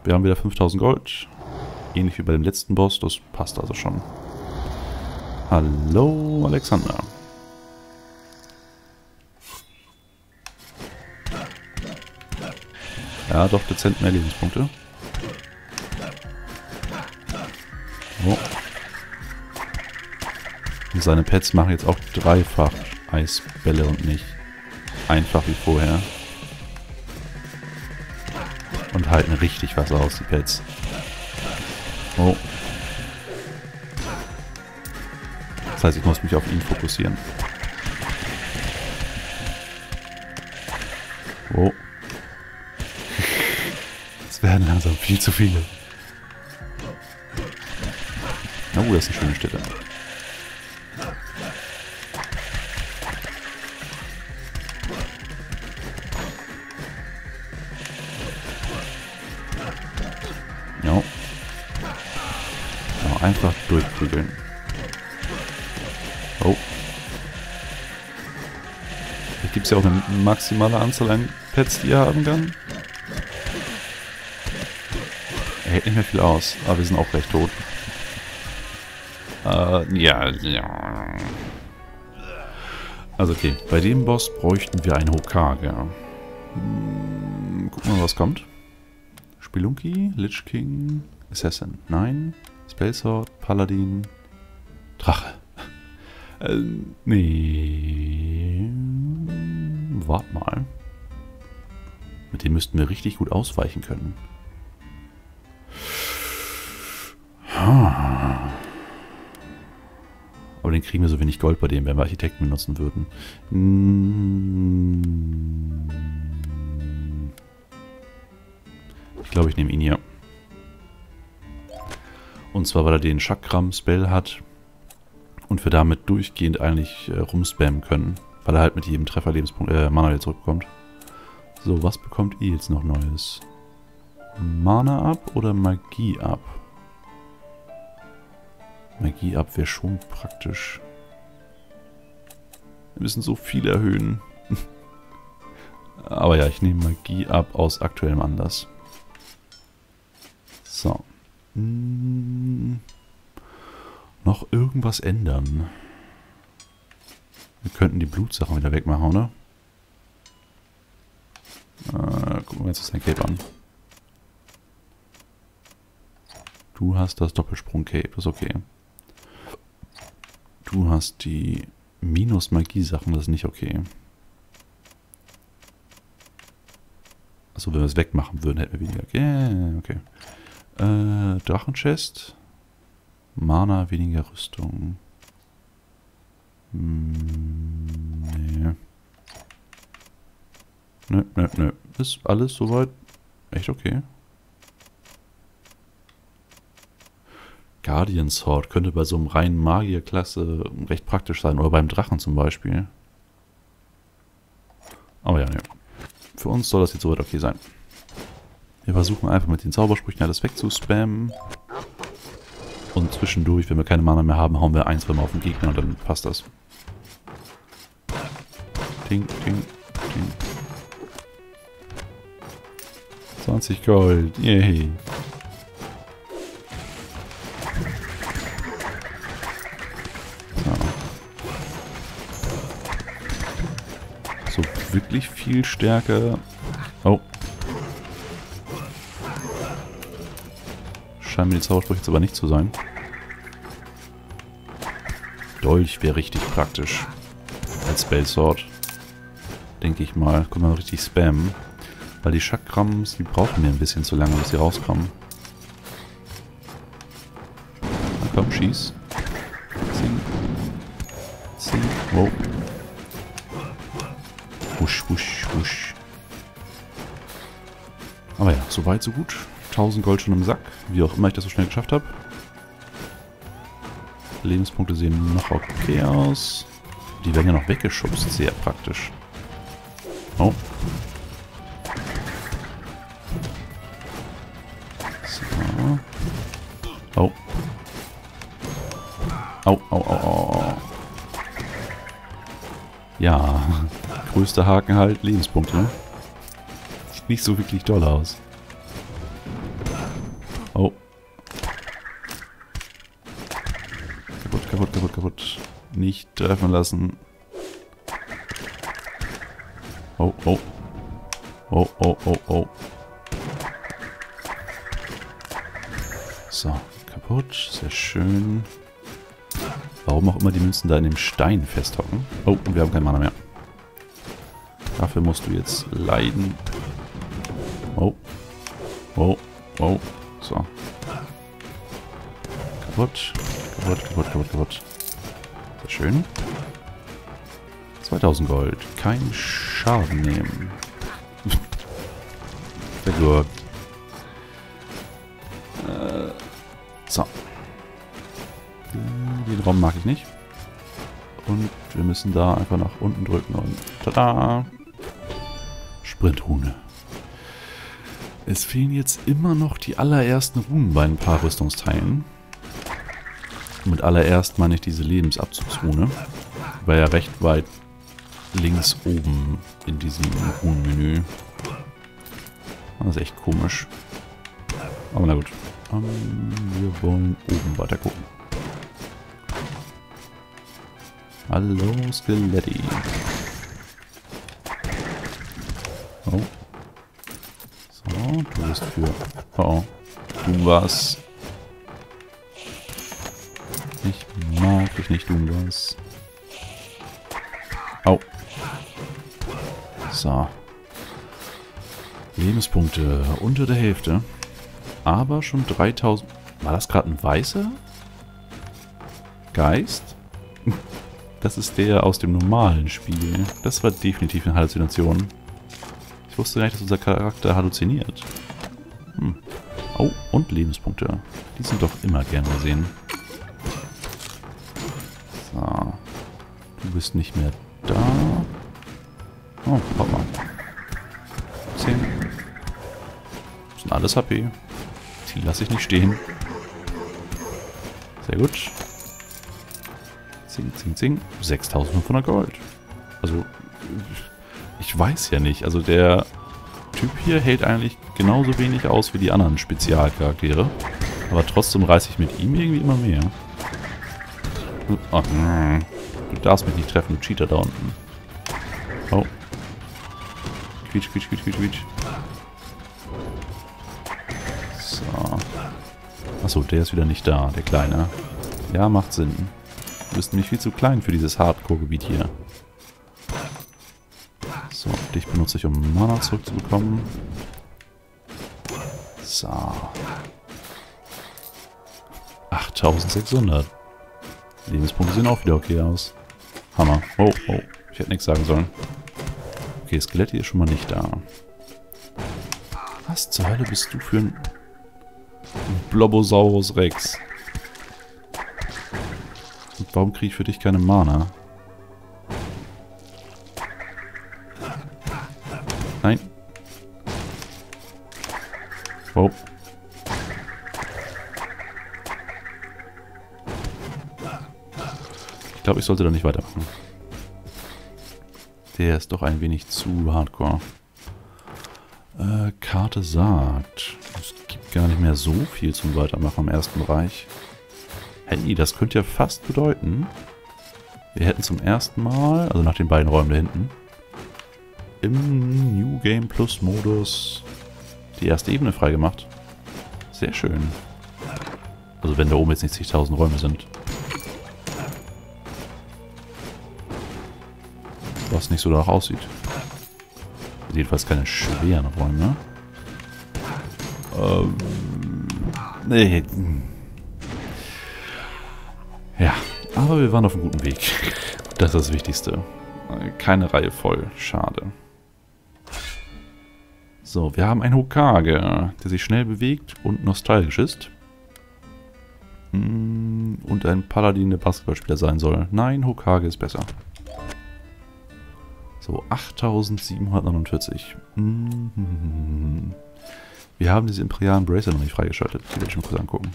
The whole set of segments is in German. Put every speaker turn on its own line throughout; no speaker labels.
wir haben wieder 5000 Gold. Ähnlich wie bei dem letzten Boss, das passt also schon. Hallo, Alexander. Ja, doch dezent mehr Lebenspunkte. Oh. Und seine Pets machen jetzt auch dreifach Eisbälle und nicht einfach wie vorher. Und halten richtig was aus, die Pets. Oh. Das heißt, ich muss mich auf ihn fokussieren. Oh. Es werden langsam viel zu viele. Oh, das ist eine schöne Stelle. Ja. Ja, einfach durchprügeln. Oh. Hier gibt es ja auch eine maximale Anzahl an Pets, die ihr haben kann. Er hält nicht mehr viel aus, aber wir sind auch gleich tot. Ja. Also okay, bei dem Boss bräuchten wir einen Hokage. Gucken wir mal, was kommt. Spelunky, Lich King, Assassin. Nein. Spell Sword, Paladin, Drache. Nee. Wart mal. Mit dem müssten wir richtig gut ausweichen können. Aber den kriegen wir so wenig Gold bei dem, wenn wir Architekten benutzen würden. Ich glaube, ich nehme ihn hier. Und zwar, weil er den Chakram-Spell hat und wir damit durchgehend eigentlich rumspammen können. Weil er halt mit jedem Treffer Lebenspunkt, Mana wieder zurückbekommt. So, was bekommt ihr jetzt noch Neues? Mana ab oder Magie ab? Magie ab wäre schon praktisch. Wir müssen so viel erhöhen. Aber ja, ich nehme Magie ab aus aktuellem Anlass. So. Noch irgendwas ändern. Wir könnten die Blutsachen wieder wegmachen, oder? Gucken wir uns das Cape an. Du hast das Doppelsprung-Cape, das ist okay. Du hast die Minus-Magie-Sachen, das ist nicht okay. Achso, wenn wir es wegmachen würden, hätten wir weniger. Okay. Drachenchest. Mana, weniger Rüstung. Nee. Nö. Ist alles soweit echt okay. Guardian Sword könnte bei so einem reinen Magierklasse recht praktisch sein. Oder beim Drachen zum Beispiel. Aber ja, ne. Für uns soll das jetzt soweit okay sein. Wir versuchen einfach mit den Zaubersprüchen alles wegzuspammen. Und zwischendurch, wenn wir keine Mana mehr haben, hauen wir ein, zwei Mal auf den Gegner und dann passt das. Ting, ting, ting. 20 Gold. Yay. So, wirklich viel stärker. Oh. Scheinen mir die Zaubersprüche jetzt aber nicht zu sein. Dolch wäre richtig praktisch. Als Spell Sword. Denke ich mal. Können wir richtig spammen. Weil die Chakrams, die brauchen mir ein bisschen zu lange, bis sie rauskommen. Na komm, schieß. Zing. Zing. Wow. Wusch, wusch, wusch. Aber ja, soweit, so gut. 1000 Gold schon im Sack. Wie auch immer ich das so schnell geschafft habe. Lebenspunkte sehen noch okay aus. Die werden ja noch weggeschubst. Sehr praktisch. Oh. So. Oh. Au, au, au, au. Ja. Größter Haken halt. Lebenspunkte. Sieht nicht so wirklich doll aus. Oh. Kaputt, kaputt, kaputt, kaputt. Nicht treffen lassen. Oh, oh. Oh, oh, oh, oh. So, kaputt. Sehr schön. Warum auch immer die Münzen da in dem Stein festhocken. Oh, und wir haben kein Mana mehr. Dafür musst du jetzt leiden. Oh. Oh. Oh. So. Kaputt. Kaputt, kaputt, kaputt, kaputt. Sehr schön. 2000 Gold. Kein Schaden nehmen. Sehr gut. So. Den Raum mag ich nicht. Und wir müssen da einfach nach unten drücken und tada! Sprintrune. Es fehlen jetzt immer noch die allerersten Runen bei ein paar Rüstungsteilen. Mit allererst meine ich diese Lebensabzugsrune. War ja recht weit links oben in diesem Runenmenü. Das ist echt komisch. Aber na gut. Wir wollen oben weiter gucken. Hallo Skeletti. Oh. So, du bist für... Oh, du warst... Ich mag dich nicht, du warst... Au. So. Lebenspunkte unter der Hälfte. Aber schon 3000... War das gerade ein weißer Geist? Das ist der aus dem normalen Spiel. Das war definitiv eine Halluzination. Ich wusste gar nicht, dass unser Charakter halluziniert. Hm. Oh, und Lebenspunkte. Die sind doch immer gern gesehen. So. Du bist nicht mehr da. Oh, warte mal. 10. Das sind alles HP. Die lasse ich nicht stehen. Sehr gut. Zing, zing, zing. 6500 Gold. Also, ich weiß ja nicht. Also der Typ hier hält eigentlich genauso wenig aus wie die anderen Spezialcharaktere. Aber trotzdem reiße ich mit ihm irgendwie immer mehr. Oh, du darfst mich nicht treffen, du Cheater da unten. Oh. Quietsch, quietsch, quietsch, quietsch, quietsch. So. Achso, der ist wieder nicht da, der Kleine. Ja, macht Sinn. Du bist nämlich viel zu klein für dieses Hardcore-Gebiet hier. So, dich benutze ich, um Mana zurückzubekommen. So. 8600. Lebenspunkte sehen auch wieder okay aus. Hammer. Oh, oh. Ich hätte nichts sagen sollen. Okay, Skelett hier ist schon mal nicht da. Was zur Hölle bist du für ein Blobosaurus Rex? Und warum kriege ich für dich keine Mana? Nein. Oh. Ich glaube, ich sollte da nicht weitermachen. Der ist doch ein wenig zu hardcore. Karte sagt, es gibt gar nicht mehr so viel zum Weitermachen im ersten Bereich. Hey, das könnte ja fast bedeuten, wir hätten zum ersten Mal, also nach den beiden Räumen da hinten, im New Game Plus Modus die erste Ebene freigemacht. Sehr schön. Also wenn da oben jetzt nicht zigtausend Räume sind. Was nicht so danach aussieht. Also jedenfalls keine schweren Räume. Nee. Ja, aber wir waren auf einem guten Weg. Das ist das Wichtigste. Keine Reihe voll. Schade. So, wir haben einen Hokage, der sich schnell bewegt und nostalgisch ist. Und ein Paladin, der Basketballspieler sein soll. Nein, Hokage ist besser. So, 8749. Wir haben diese imperialen Bracer noch nicht freigeschaltet. Die werde ich mal kurz angucken.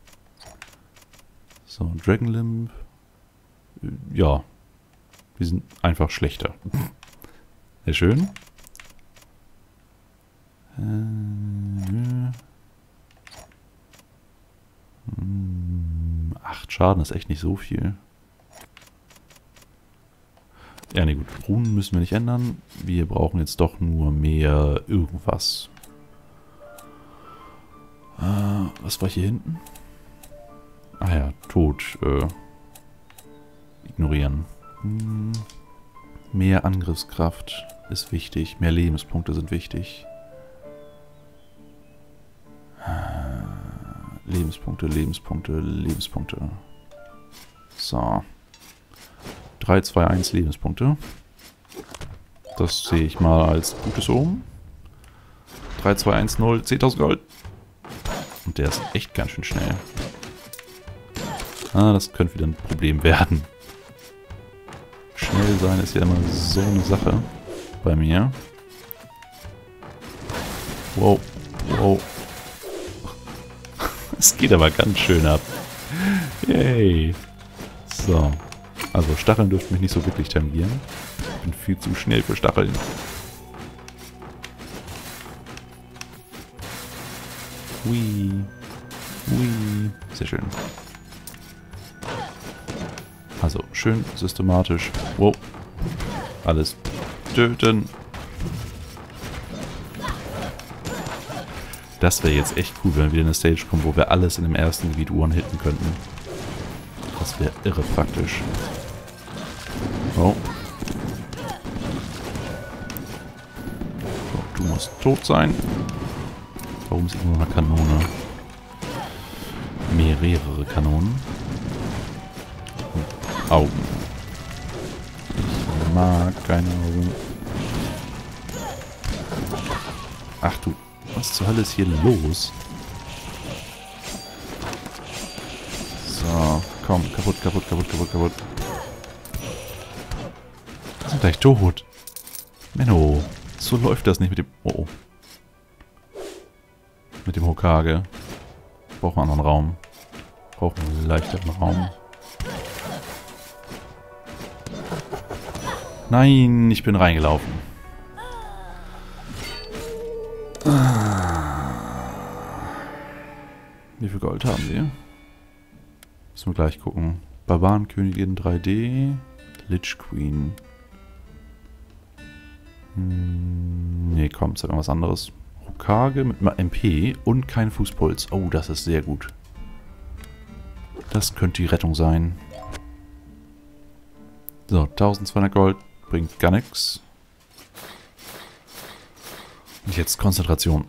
So, Dragon Limb. Ja. Die sind einfach schlechter. Sehr schön. 8 Schaden ist echt nicht so viel. Ja, ne gut. Runen müssen wir nicht ändern. Wir brauchen jetzt doch nur mehr irgendwas. Was war hier hinten? Ah ja, Tod. Ignorieren. Mehr Angriffskraft ist wichtig. Mehr Lebenspunkte sind wichtig. Lebenspunkte, Lebenspunkte, Lebenspunkte. So. 3, 2, 1 Lebenspunkte. Das sehe ich mal als gutes Omen. 3, 2, 1, 0, 10.000 Gold. Und der ist echt ganz schön schnell. Ah, das könnte wieder ein Problem werden. Schnell sein ist ja immer so eine Sache bei mir. Wow, wow. Es geht aber ganz schön ab. Yay. So. Also Stacheln dürften mich nicht so wirklich tangieren. Ich bin viel zu schnell für Stacheln. Hui. Hui. Sehr schön. Also schön systematisch. Wow. Alles töten. Das wäre jetzt echt cool, wenn wir wieder in eine Stage kommen, wo wir alles in dem ersten Gebiet one-hitten könnten. Das wäre irre praktisch. Oh. So, du musst tot sein. Warum ist nur eine Kanone? Mehrere Kanonen. Und Augen. Ich mag keine Augen. Ach du, was zur Hölle ist hier los? So, komm, kaputt, kaputt, kaputt, kaputt, kaputt. Wir sind gleich tot. Menno, so läuft das nicht mit dem... Oh. Mit dem Hokage. Brauchen wir einen anderen Raum. Brauchen wir einen leichteren Raum. Nein, ich bin reingelaufen. Wie viel Gold haben wir? Müssen wir gleich gucken. Barbarenkönigin 3D. Lich Queen. Nee, komm, sag mal was anderes. Hokage mit MP und kein Fußpuls. Oh, das ist sehr gut. Das könnte die Rettung sein. So, 1200 Gold bringt gar nichts. Und jetzt Konzentration.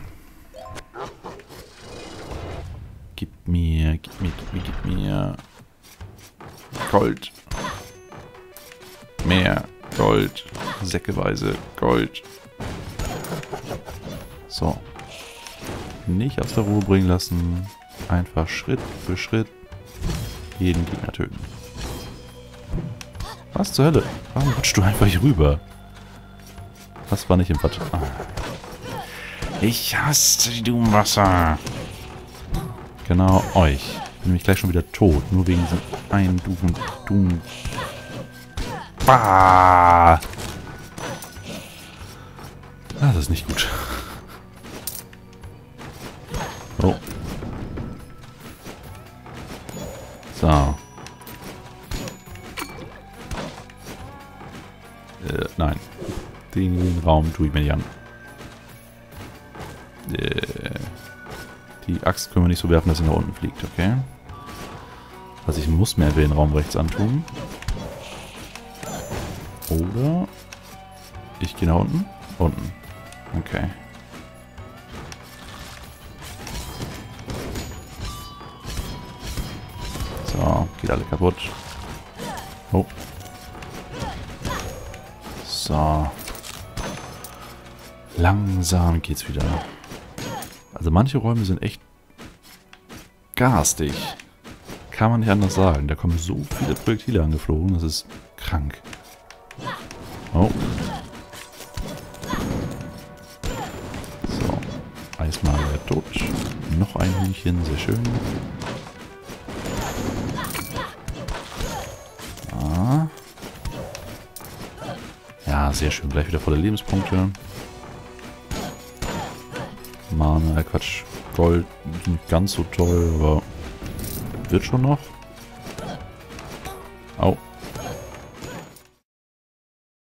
Gib mir Gold. Mehr Gold. Säckeweise Gold. So. Nicht aus der Ruhe bringen lassen. Einfach Schritt für Schritt jeden Gegner töten. Was zur Hölle? Warum rutschst du einfach hier rüber? Das war nicht im Bad. Ah. Ich hasse die Doomwasser. Genau euch. Ich bin nämlich gleich schon wieder tot. Nur wegen diesem einen Doom. Bah! Das ist nicht gut. Oh. So. Nein. Den Raum tue ich mir nicht an. Die Axt können wir nicht so werfen, dass sie nach unten fliegt, okay? Also ich muss mir den Raum rechts antun. Oder ich gehe nach unten. Unten. Okay. So, geht alle kaputt. Oh. So. Langsam geht's wieder. Also manche Räume sind echt garstig. Kann man nicht anders sagen. Da kommen so viele Projektile angeflogen, das ist krank. Oh. So. Eismagier tot. Noch ein Hühnchen, sehr schön. Ah. Ja, sehr schön. Gleich wieder volle Lebenspunkte. Mana, Quatsch. Gold, nicht ganz so toll, aber wird schon noch. Au.